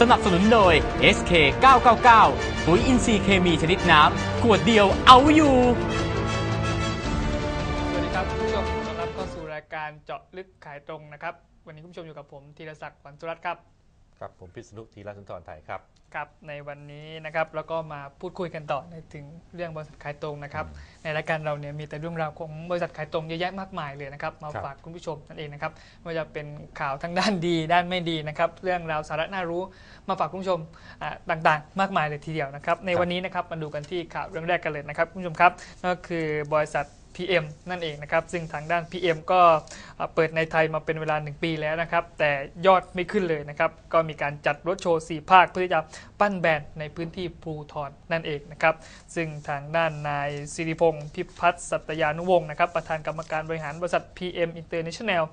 สนับสนุนโดย SK 999ปุ๋ยอินทรีย์เคมีชนิดน้ำขวดเดียวเอาอยู่สวัสดีครับคุณผู้ชมต้อนรับเข้าสู่รายการเจาะลึกขายตรงนะครับวันนี้คุณผู้ชมอยู่กับผมธีรศักดิ์ ขวัญสุรัตน์ครับครับผมพิษณุ ธีรสุนทรไทยครับครับในวันนี้นะครับแล้วก็มาพูดคุยกันต่อในถึงเรื่องบริษัทขายตรงนะครับในรายการเราเนี่ยมีแต่เรื่องราวของบริษัทขายตรงเยอะแยะมากมายเลยนะครับมาฝากคุณผู้ชมนั่นเองนะครับไม่ว่าจะเป็นข่าวทั้งด้านดีด้านไม่ดีนะครับเรื่องราวสาระน่ารู้มาฝากคุณผู้ชมต่างๆมากมายเลยทีเดียวนะครับในวันนี้นะครับมาดูกันที่ข่าวเรื่องแรกกันเลยนะครับคุณผู้ชมครับนั่นก็คือบริษัทPM นั่นเองนะครับซึ่งทางด้าน PM ก็เปิดในไทยมาเป็นเวลา1 ปีแล้วนะครับแต่ยอดไม่ขึ้นเลยนะครับก็มีการจัดรถโชว์4 ภาคเพื่อที่จะปั้นแบรนด์ในพื้นที่ภูธรนั่นเองนะครับซึ่งทางด้านนายสิริพงศ์พิพัฒน์สัตยานุวงศ์นะครับประธานกรรมการบริหารบริษัท PM International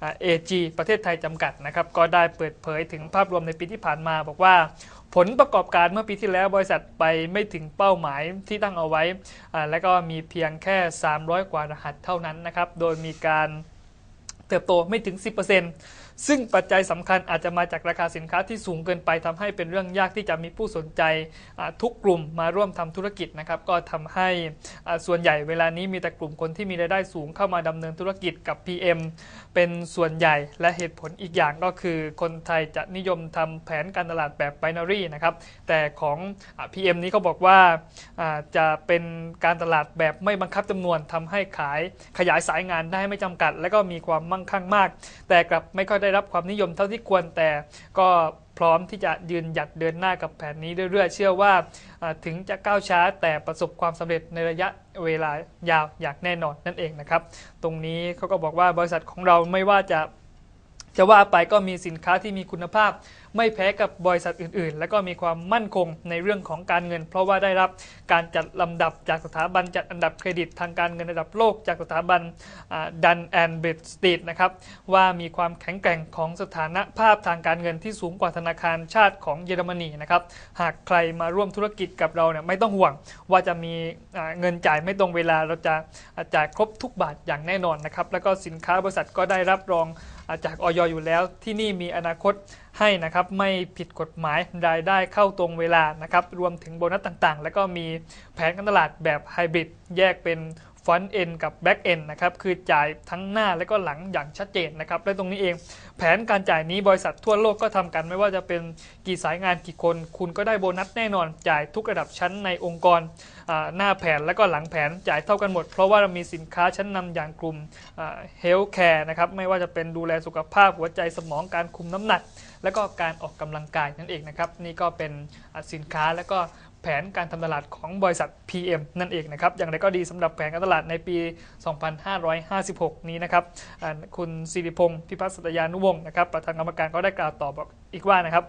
AG ประเทศไทยจำกัดนะครับก็ได้เปิดเผยถึงภาพรวมในปีที่ผ่านมาบอกว่าผลประกอบการเมื่อปีที่แล้วบริษัทไปไม่ถึงเป้าหมายที่ตั้งเอาไว้และก็มีเพียงแค่300 กว่ารหัสเท่านั้นนะครับโดยมีการเติบโตไม่ถึง 10%ซึ่งปัจจัยสำคัญอาจจะมาจากราคาสินค้าที่สูงเกินไปทำให้เป็นเรื่องยากที่จะมีผู้สนใจทุกกลุ่มมาร่วมทำธุรกิจนะครับก็ทำให้ส่วนใหญ่เวลานี้มีแต่กลุ่มคนที่มีรายได้สูงเข้ามาดำเนินธุรกิจกับ PM เป็นส่วนใหญ่และเหตุผลอีกอย่างก็คือคนไทยจะนิยมทำแผนการตลาดแบบ binary นะครับแต่ของ PM นี้เขาบอกว่าจะเป็นการตลาดแบบไม่บังคับจำนวนทำให้ขยายสายงานได้ไม่จำกัดและก็มีความมั่งคั่งมากแต่กลับไม่ค่อยได้รับความนิยมเท่าที่ควรแต่ก็พร้อมที่จะยืนหยัดเดินหน้ากับแผนนี้เรื่อยๆเชื่อว่าถึงจะก้าวช้าแต่ประสบความสำเร็จในระยะเวลายาวอย่างแน่นอนนั่นเองนะครับตรงนี้เขาก็บอกว่าบริษัทของเราไม่ว่าจะว่าไปก็มีสินค้าที่มีคุณภาพไม่แพ้กับบริษัทอื่นๆและก็มีความมั่นคงในเรื่องของการเงินเพราะว่าได้รับการจัดลำดับจากสถาบันจัดอันดับเครดิตทางการเงินระดับโลกจากสถาบันดันแอนด์เบรดสตรีทนะครับว่ามีความแข็งแกร่งของสถานภาพทางการเงินที่สูงกว่าธนาคารชาติของเยอรมนีนะครับหากใครมาร่วมธุรกิจกับเราเนี่ยไม่ต้องห่วงว่าจะมีเงินจ่ายไม่ตรงเวลาเราจะจ่ายครบทุกบาทอย่างแน่นอนนะครับแล้วก็สินค้าบริษัทก็ได้รับรองจากอย.อยู่แล้วที่นี่มีอนาคตให้นะครับไม่ผิดกฎหมายรายได้เข้าตรงเวลานะครับรวมถึงโบนัสต่างๆแล้วก็มีแผนการตลาดแบบไฮบริดแยกเป็นฟรอนต์เอ็นกับแบ็กเอ็นนะครับคือจ่ายทั้งหน้าและก็หลังอย่างชัดเจนนะครับและตรงนี้เองแผนการจ่ายนี้บริษัททั่วโลกก็ทำกันไม่ว่าจะเป็นกี่สายงานกี่คนคุณก็ได้โบนัสแน่นอนจ่ายทุกระดับชั้นในองค์กรหน้าแผนและก็หลังแผนจ่ายเท่ากันหมดเพราะว่าเรามีสินค้าชั้นนำอย่างกลุ่มเฮลท์แคร์นะครับไม่ว่าจะเป็นดูแลสุขภาพหัวใจสมองการคุมน้ำหนักและก็การออกกำลังกายนั่นเองนะครับนี่ก็เป็นสินค้าและก็แผนการทำตลาดของบริษัท PM นั่นเองนะครับอย่างไรก็ดีสำหรับแผนการตลาดในปี 2556 นี้นะครับคุณสิริพงศ์พิพัฒน์สัตยานุวงศ์นะครับประธานกรรมการก็ได้กล่าวต่อบอกอีกว่านะครับ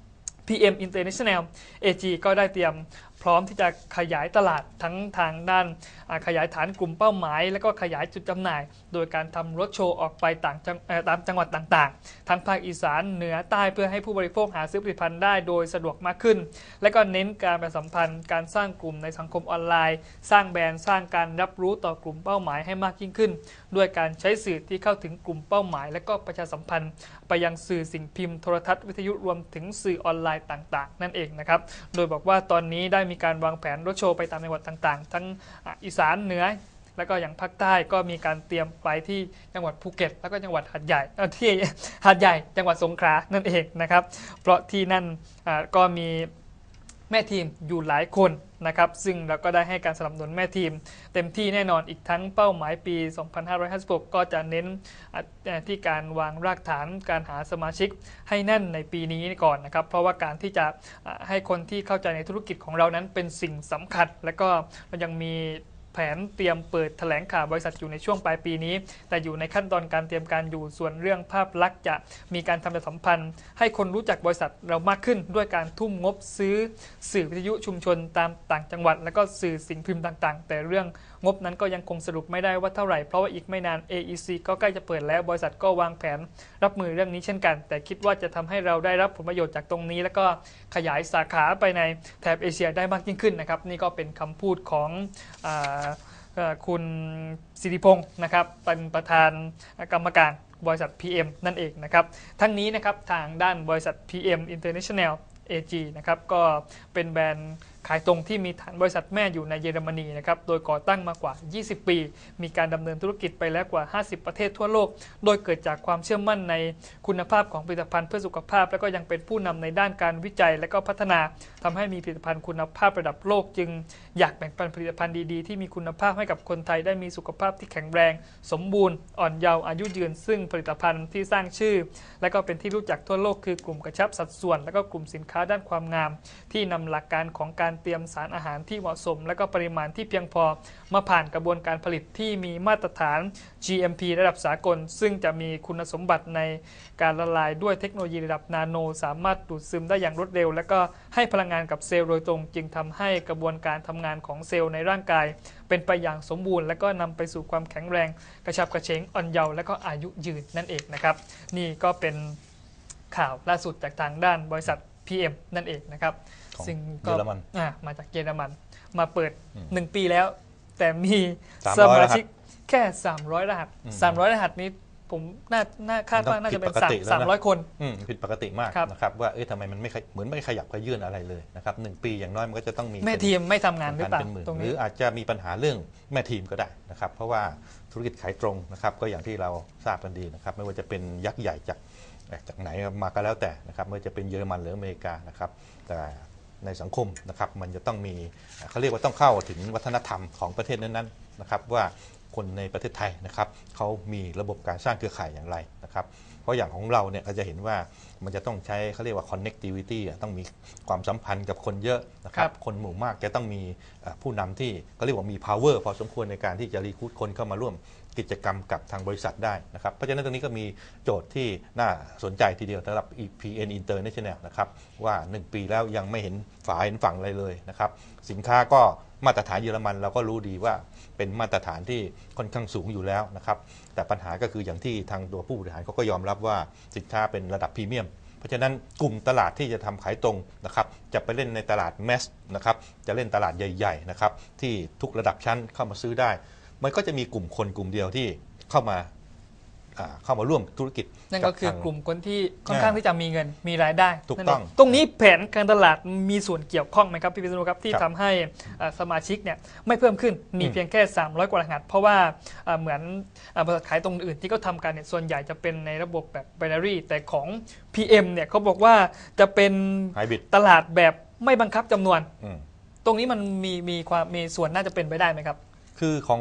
PM International AG ก็ได้เตรียมพร้อมที่จะขยายตลาดทั้งทางด้านขยายฐานกลุ่มเป้าหมายและก็ขยายจุดจำหน่ายโดยการทำรถโชว์ออกไปตามจังหวัดต่างๆทั้งภาคอีสานเหนือใต้เพื่อให้ผู้บริโภคหาซื้อผลิตภัณฑ์ได้โดยสะดวกมากขึ้นและก็เน้นการประชาสัมพันธ์การสร้างกลุ่มในสังคมออนไลน์สร้างแบรนด์สร้างการรับรู้ต่อกลุ่มเป้าหมายให้มากยิ่งขึ้นด้วยการใช้สื่อที่เข้าถึงกลุ่มเป้าหมายและก็ประชาสัมพันธ์ไปยังสื่อสิ่งพิมพ์โทรทัศน์วิทยุรวมถึงสื่อออนไลน์ต่างๆนั่นเองนะครับโดยบอกว่าตอนนี้ได้มีการวางแผนรถโชว์ไปตามจังหวัดต่างๆทั้งอีสานเหนือแล้วก็อย่างภาคใต้ก็มีการเตรียมไปที่จังหวัดภูเก็ตแล้วก็จังหวัดหาดใหญ่ที่หาดใหญ่จังหวัดสงขลานั่นเองนะครับเพราะที่นั่นก็มีแม่ทีมอยู่หลายคนนะครับซึ่งเราก็ได้ให้การสนับสนุนแม่ทีมเต็มที่แน่นอนอีกทั้งเป้าหมายปี 2556 ก็จะเน้นที่การวางรากฐานการหาสมาชิกให้แน่นในปีนี้ก่อนนะครับเพราะว่าการที่จะให้คนที่เข้าใจในธุรกิจของเรานั้นเป็นสิ่งสำคัญและก็เรายังมีแผนเตรียมเปิดแถลงข่าวบริษัทอยู่ในช่วงปลายปีนี้แต่อยู่ในขั้นตอนการเตรียมการอยู่ส่วนเรื่องภาพลักษณ์จะมีการทำประชาสัมพันธ์ให้คนรู้จักบริษัทเรามากขึ้นด้วยการทุ่มงบซื้อสื่อวิทยุชุมชนตามต่างจังหวัดและก็สื่อสิ่งพิมพ์ต่างๆแต่เรื่องงบนั้นก็ยังคงสรุปไม่ได้ว่าเท่าไหร่เพราะว่าอีกไม่นาน AEC ก็ใกล้จะเปิดแล้วบริษัทก็วางแผนรับมือเรื่องนี้เช่นกันแต่คิดว่าจะทำให้เราได้รับผลประโยชน์จากตรงนี้แล้วก็ขยายสาขาไปในแถบเอเชียได้มากยิ่งขึ้นนะครับนี่ก็เป็นคำพูดของคุณสิริพงศ์นะครับเป็นประธานกรรมการบริษัท PM นั่นเองนะครับทั้งนี้นะครับทางด้านบริษัท PM International AG นะครับก็เป็นแบรนด์ขายตรงที่มีฐานบริษัทแม่อยู่ในเยอรมนีนะครับโดยก่อตั้งมากว่า 20 ปี มีการดำเนินธุรกิจไปแล้วกว่า 50 ประเทศทั่วโลกโดยเกิดจากความเชื่อมั่นในคุณภาพของผลิตภัณฑ์เพื่อสุขภาพและก็ยังเป็นผู้นำในด้านการวิจัยและก็พัฒนาทำให้มีผลิตภัณฑ์คุณภาพระดับโลกจึงอยากแบ่งปันผลิตภัณฑ์ดีๆที่มีคุณภาพให้กับคนไทยได้มีสุขภาพที่แข็งแรงสมบูรณ์อ่อนเยาว์อายุยืนซึ่งผลิตภัณฑ์ที่สร้างชื่อและก็เป็นที่รู้จักทั่วโลกคือกลุ่มกระชับสัดส่วนและก็กลุ่มสินค้าด้านความงามที่นำหลักการของการเตรียมสารอาหารที่เหมาะสมและก็ปริมาณที่เพียงพอมาผ่านกระบวนการผลิตที่มีมาตรฐาน GMP ระดับสากลซึ่งจะมีคุณสมบัติในการละลายด้วยเทคโนโลยีระดับนาโนสามารถดูดซึมได้อย่างรวดเร็วและก็ให้พลังงานกับเซลล์โดยตรงจึงทำให้กระบวนการทำงานของเซลล์ในร่างกายเป็นไปอย่างสมบูรณ์และก็นำไปสู่ความแข็งแรงกระชับกระเฉงอ่อนเยาว์และก็อายุยืนนั่นเองนะครับนี่ก็เป็นข่าวล่าสุดจากทางด้านบริษัท PM นั่นเองนะครับซึ่งก็มาจากเยอรมันมาเปิด1 ปีแล้วแต่มีสมาชิกแค่300 รหัส300 รหัสนี้ผมน่าคาดว่าน่าจะเป็น300 คนผิดปกติมากนะครับว่าทำไมมันไม่เหมือนไม่ขยับขยื่นอะไรเลยนะครับ1 ปีอย่างน้อยมันก็จะต้องมีแม่ทีมไม่ทำงานหรือเปล่าตรงนี้หรืออาจจะมีปัญหาเรื่องแม่ทีมก็ได้นะครับเพราะว่าธุรกิจขายตรงนะครับก็อย่างที่เราทราบกันดีนะครับไม่ว่าจะเป็นยักษ์ใหญ่จากไหนมาก็แล้วแต่นะครับไม่ว่าจะเป็นเยอรมันหรืออเมริกานะครับแต่ในสังคมนะครับมันจะต้องมีเขาเรียกว่าต้องเข้าถึงวัฒนธรรมของประเทศนั้นๆนะครับว่าคนในประเทศไทยนะครับเขามีระบบการสร้างเครือข่ายอย่างไรนะครับเพราะอย่างของเราเนี่ยเราจะเห็นว่ามันจะต้องใช้เขาเรียกว่า connectivity ต้องมีความสัมพันธ์กับคนเยอะนะครับคนหมู่มากจะต้องมีผู้นำที่เขาเรียกว่ามี power พอสมควรในการที่จะรีคูดคนเข้ามาร่วมกิจกรรมกับทางบริษัทได้นะครับเพราะฉะนั้นตรงนี้ก็มีโจทย์ที่น่าสนใจทีเดียวสำหรับ PN International นะครับว่า1 ปีแล้วยังไม่เห็นฝาเห็นฝั่งอะไรเลยนะครับสินค้าก็มาตรฐานเยอรมันเราก็รู้ดีว่าเป็นมาตรฐานที่ค่อนข้างสูงอยู่แล้วนะครับแต่ปัญหาก็คืออย่างที่ทางตัวผู้บริหารเขาก็ยอมรับว่าสินค้าเป็นระดับพรีเมียมเพราะฉะนั้นกลุ่มตลาดที่จะทำขายตรงนะครับจะไปเล่นในตลาดแมสนะครับจะเล่นตลาดใหญ่ๆนะครับที่ทุกระดับชั้นเข้ามาซื้อได้มันก็จะมีกลุ่มคนกลุ่มเดียวที่เข้ามาร่วมธุรกิจนั่นก็คือกลุ่มคนที่ค่อนข้างที่จะมีเงินมีรายได้ถูกต้องตรงนี้แผนการตลาดมีส่วนเกี่ยวข้องไหมครับพี่พิษณุครับที่ทำให้สมาชิกเนี่ยไม่เพิ่มขึ้นมีเพียงแค่300 กว่ารหัสเพราะว่าเหมือนบริษัทขายตรงอื่นที่เขาทำกันเนี่ยส่วนใหญ่จะเป็นในระบบแบบไบนารีแต่ของ PM เนี่ยเขาบอกว่าจะเป็นตลาดแบบไม่บังคับจำนวนตรงนี้มันมีส่วนน่าจะเป็นไปได้ไหมครับคือของ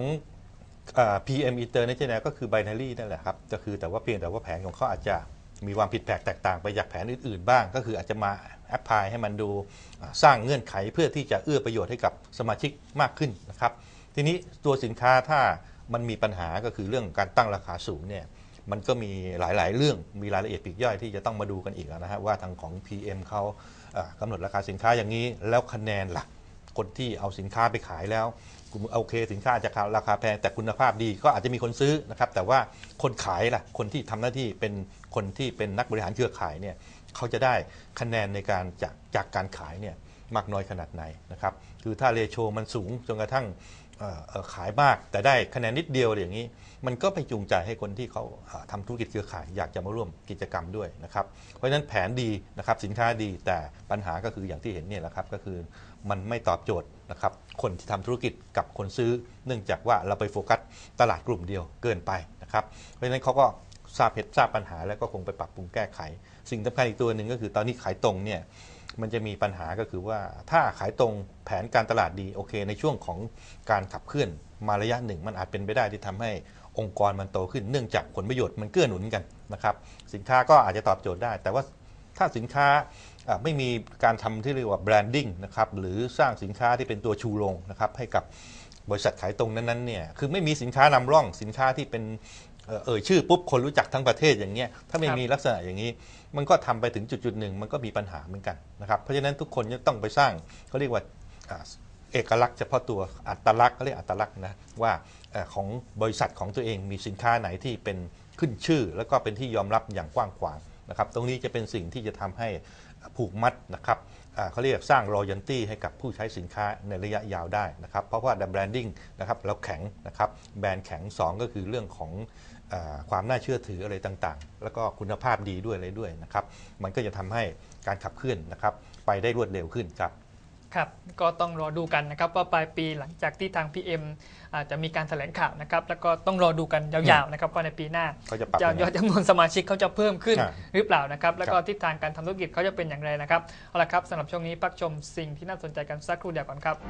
PM International ก็คือ binary นั่นแหละครับก็คือแต่ว่าเพียงแต่ว่าแผนของเขาอาจจะมีความผิดแผกแตกต่างไปจากแผนอื่นๆบ้างก็คืออาจจะมาแอพพลายให้มันดูสร้างเงื่อนไขเพื่อที่จะเอื้อประโยชน์ให้กับสมาชิกมากขึ้นนะครับทีนี้ตัวสินค้าถ้ามันมีปัญหาก็คือเรื่องการตั้งราคาสูงเนี่ยมันก็มีหลายๆเรื่องมีรายละเอียดปลีกย่อยที่จะต้องมาดูกันอีกนะฮะว่าทางของ PM เขากำหนดราคาสินค้าอย่างนี้แล้วคะแนนหลักคนที่เอาสินค้าไปขายแล้วโอเคสินค้าอาจจะราคาแพงแต่คุณภาพดีก็อาจจะมีคนซื้อนะครับแต่ว่าคนขายล่ะคนที่ทำหน้าที่เป็นคนที่เป็นนักบริหารเครือข่ายเนี่ยเขาจะได้คะแนนในการจากการขายเนี่ยมากน้อยขนาดไหนนะครับคือถ้าเรโชมันสูงจนกระทั่งขายมากแต่ได้คะแนนนิดเดียวอย่างนี้มันก็ไปจูงใจให้คนที่เขาทำธุรกิจเครือข่ายอยากจะมาร่วมกิจกรรมด้วยนะครับเพราะฉะนั้นแผนดีนะครับสินค้าดีแต่ปัญหาก็คืออย่างที่เห็นเนี่ยแหละครับก็คือมันไม่ตอบโจทย์นะครับคนที่ทำธุรกิจกับคนซื้อเนื่องจากว่าเราไปโฟกัสตลาดกลุ่มเดียวเกินไปนะครับเพราะฉะนั้นเขาก็ทราบปัญหาแล้วก็คงไปปรับปรุงแก้ไขสิ่งสำคัญอีกตัวหนึ่งก็คือตอนนี้ขายตรงเนี่ยมันจะมีปัญหาก็คือว่าถ้าขายตรงแผนการตลาดดีโอเคในช่วงของการขับเคลื่อนมาระยะหนึ่งมันอาจเป็นไปได้ที่ทำให้องค์กรมันโตขึ้นเนื่องจากผลประโยชน์มันเกื้อหนุนกันนะครับสินค้าก็อาจจะตอบโจทย์ได้แต่ว่าถ้าสินค้าไม่มีการทำที่เรียกว่าแบรนดิ้งนะครับหรือสร้างสินค้าที่เป็นตัวชูโรงนะครับให้กับบริษัทขายตรงนั้นๆเนี่ยคือไม่มีสินค้านำร่องสินค้าที่เป็นชื่อปุ๊บคนรู้จักทั้งประเทศอย่างเงี้ยถ้าไม่มีลักษณะอย่างนี้มันก็ทำไปถึงจุดๆหนึ่งมันก็มีปัญหาเหมือนกันนะครับเพราะฉะนั้นทุกคนจะต้องไปสร้างเขาเรียกว่าเอกลักษณ์เฉพาะตัวอัตลักษณ์เขาเรียกอัตลักษณ์นะว่าของบริษัทของตัวเองมีสินค้าไหนที่เป็นขึ้นชื่อแล้วก็เป็นที่ยอมรับอย่างกว้างขวางนะครับตรงนี้จะเป็นสิ่งที่จะทำให้ผูกมัดนะครับเขาเรียกสร้าง royalty ให้กับผู้ใช้สินค้าในระยะยาวได้นะครับเพราะว่า branding นะครับแล้วแข็งนะครับแบรนด์แข็ง2ก็คือเรื่องของความน่าเชื่อถืออะไรต่างๆแล้วก็คุณภาพดีด้วยอะไรด้วยนะครับมันก็จะทำให้การขับเคลื่อนนะครับไปได้รวดเร็วขึ้นครับครับก็ต้องรอดูกันนะครับว่าปลายปีหลังจากที่ทาง PM อาจจะมีการแถลงข่าวนะครับแล้วก็ต้องรอดูกันยาวๆนะครับว่าในปีหน้าจะยอดจำนวนสมาชิกเขาจะเพิ่มขึ้นหรือเปล่านะครับแล้วก็ทิศทางการทำธุรกิจเขาจะเป็นอย่างไรนะครับเอาละครับสำหรับช่วงนี้พักชมสิ่งที่น่าสนใจกันสักครู่เดียวก่อนครับ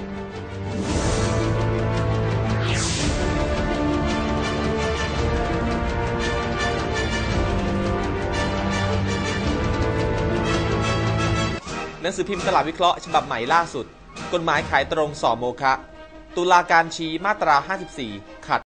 หนังสือพิมพ์ตลาดวิเคราะห์ฉบับใหม่ล่าสุดกฎหมายขายตรงสอโมฆะตุลาการชี้มาตรา 54 ขัด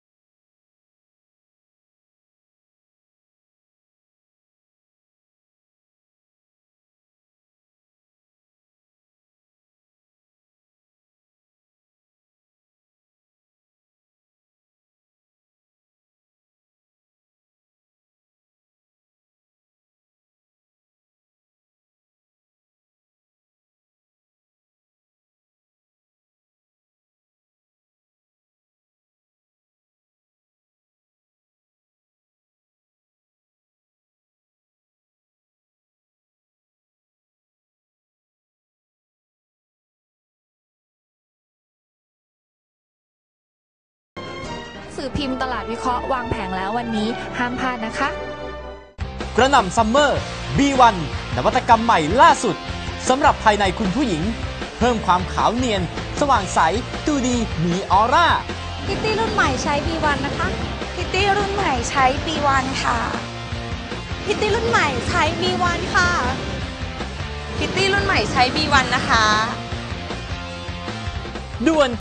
สื่อพิมพ์ตลาดวิเคราะห์วางแผงแล้ววันนี้ห้ามพลาดนะคะกระหน่ำซัมเมอร์ B1 นวัตกรรมใหม่ล่าสุดสำหรับภายในคุณผู้หญิงเพิ่มความขาวเนียนสว่างใสดูดีมีออร่าพิตตี้รุ่นใหม่ใช้ B1 นะคะพิตตี้รุ่นใหม่ใช้ B1 ค่ะพิตตี้รุ่นใหม่ใช้ B1 ค่ะพิตตี้รุ่นใหม่ใช้ B1 นะคะด่วน